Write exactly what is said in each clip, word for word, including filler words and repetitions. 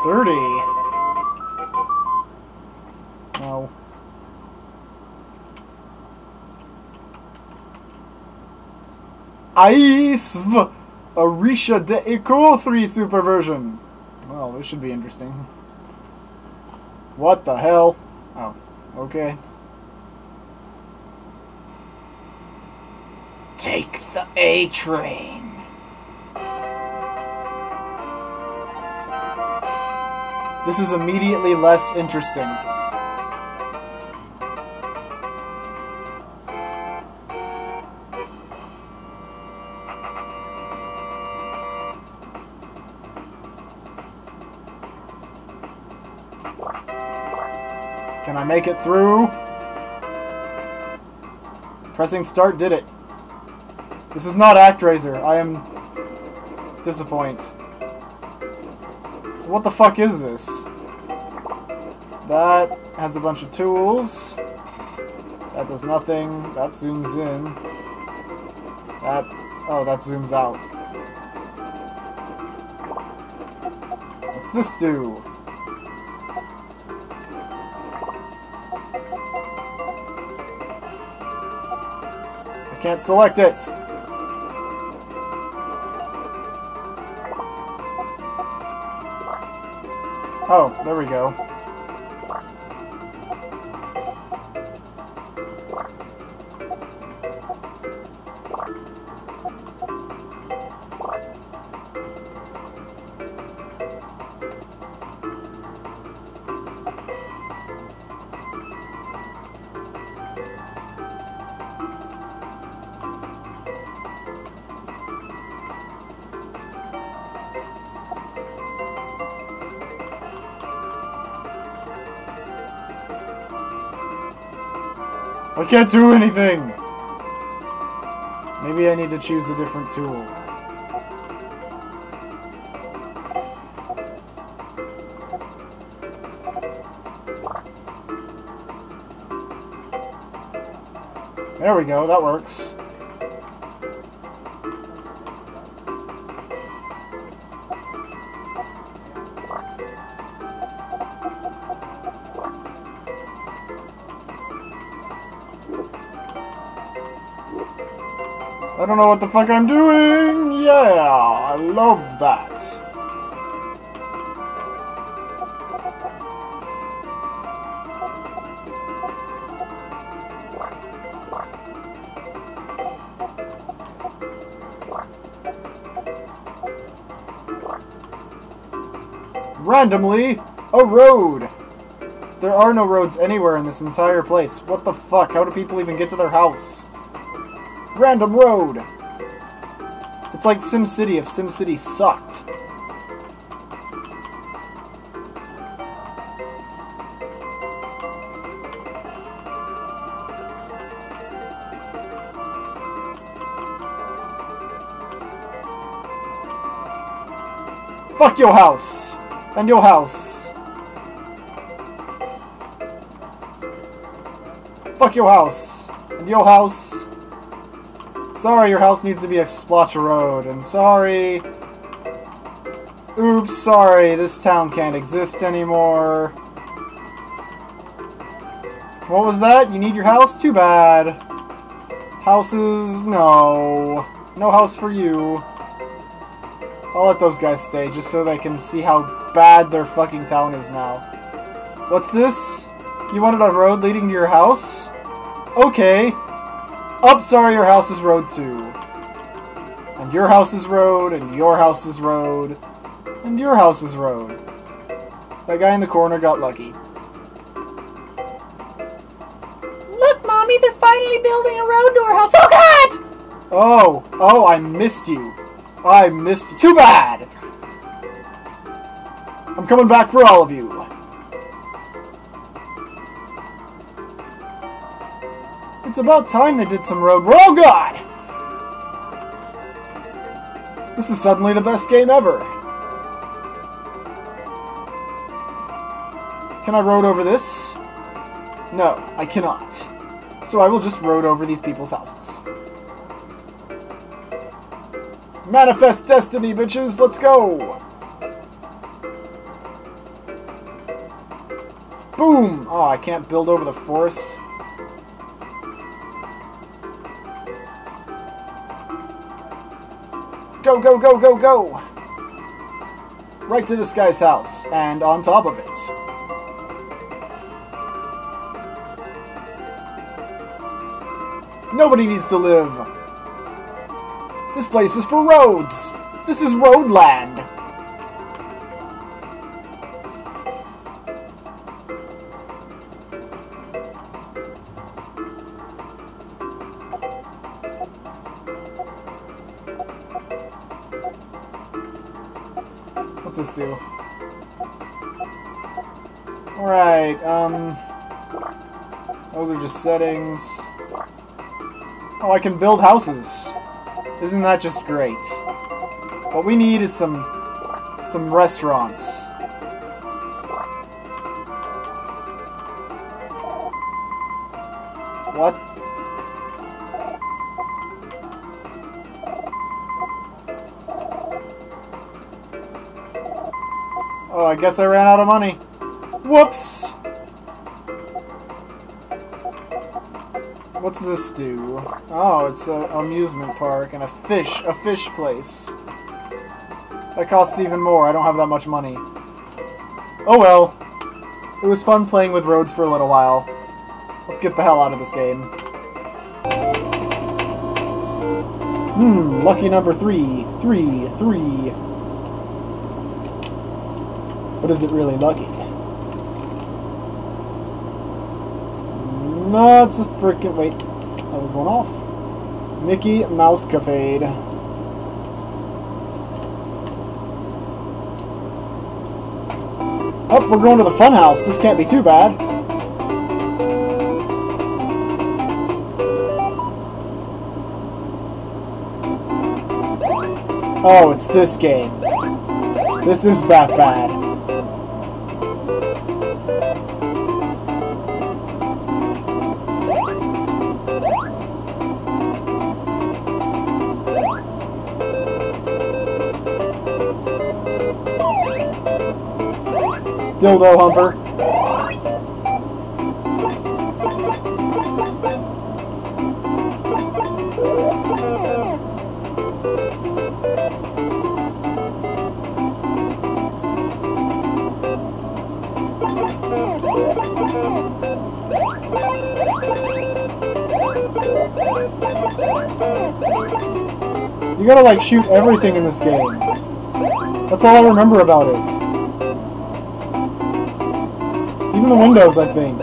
thirty. No. Aisv! Arisha de Eco three Super version. Well, this should be interesting. What the hell? Oh, okay. Take the A train. This is immediately less interesting. Can I make it through? Pressing start did it. This is not ActRaiser. I am disappointed. So what the fuck is this? That has a bunch of tools. That does nothing. That zooms in. That... oh, that zooms out. What's this do? I can't select it. Oh, there we go. I can't do anything! Maybe I need to choose a different tool. There we go, that works. I don't know what the fuck I'm doing! Yeah, I love that. Randomly, a road! There are no roads anywhere in this entire place. What the fuck? How do people even get to their house? Random road! It's like SimCity if SimCity sucked. Fuck your house! And your house! Fuck your house! And your house! Sorry, your house needs to be a splotch of road, and sorry... Oops, sorry, this town can't exist anymore. What was that? You need your house? Too bad. Houses, no. No house for you. I'll let those guys stay, just so they can see how bad their fucking town is now. What's this? You wanted a road leading to your house? Okay. Oh, sorry, your house is road too. And your house is road, and your house is road, and your house is road. That guy in the corner got lucky. Look, Mommy, they're finally building a road to our house. Oh, God! Oh, oh, I missed you. I missed you. Too bad! I'm coming back for all of you. It's about time they did some road. Oh God! This is suddenly the best game ever. Can I road over this? No, I cannot. So I will just road over these people's houses. Manifest destiny, bitches! Let's go! Boom! Oh, I can't build over the forest. Go, go, go, go, go! Right to this guy's house, and on top of it. Nobody needs to live. This place is for roads. This is roadland. What's this do? Alright, um... those are just settings. Oh, I can build houses. Isn't that just great? What we need is some... some restaurants. What? Oh, I guess I ran out of money. Whoops! What's this do? Oh, it's an amusement park and a fish, a fish place. That costs even more. I don't have that much money. Oh well. It was fun playing with roads for a little while. Let's get the hell out of this game. Hmm, lucky number three. Three, three. But is it really lucky? No, it's a freaking... Wait. That was one off. Mickey Mousecapade. Oh, we're going to the funhouse. This can't be too bad. Oh, it's this game. This is that bad. Dildo humper. You gotta like shoot everything in this game. That's all I remember about it. Even the windows, I think.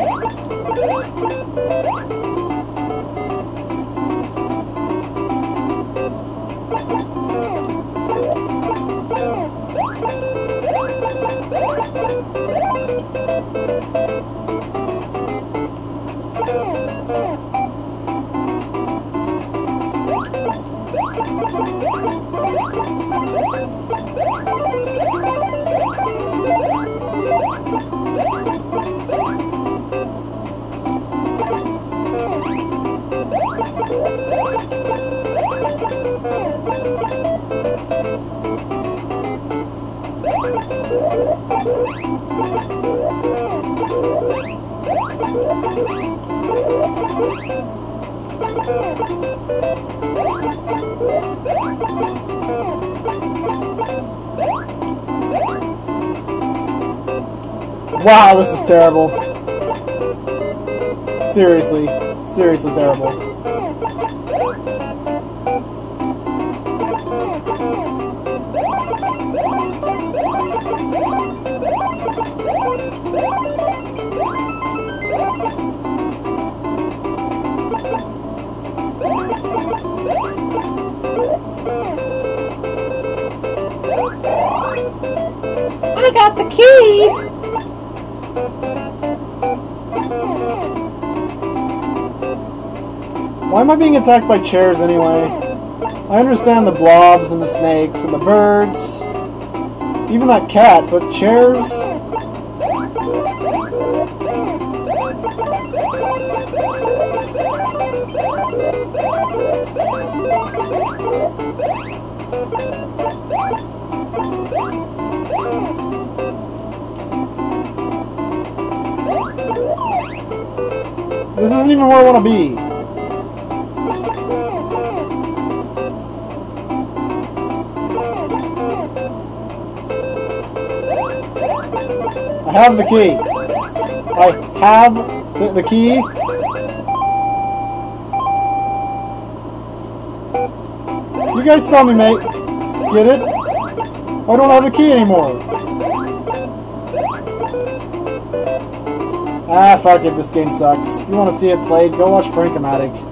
Wow, this is terrible. Seriously. Seriously terrible. I got the key! Why am I being attacked by chairs anyway? I understand the blobs and the snakes and the birds. Even that cat, but chairs? This isn't even where I want to be. I have the key. I have the, the key. You guys saw me, mate. Get it? I don't have the key anymore. Ah, fuck it. This game sucks. If you want to see it played, go watch Frank-O-Matic.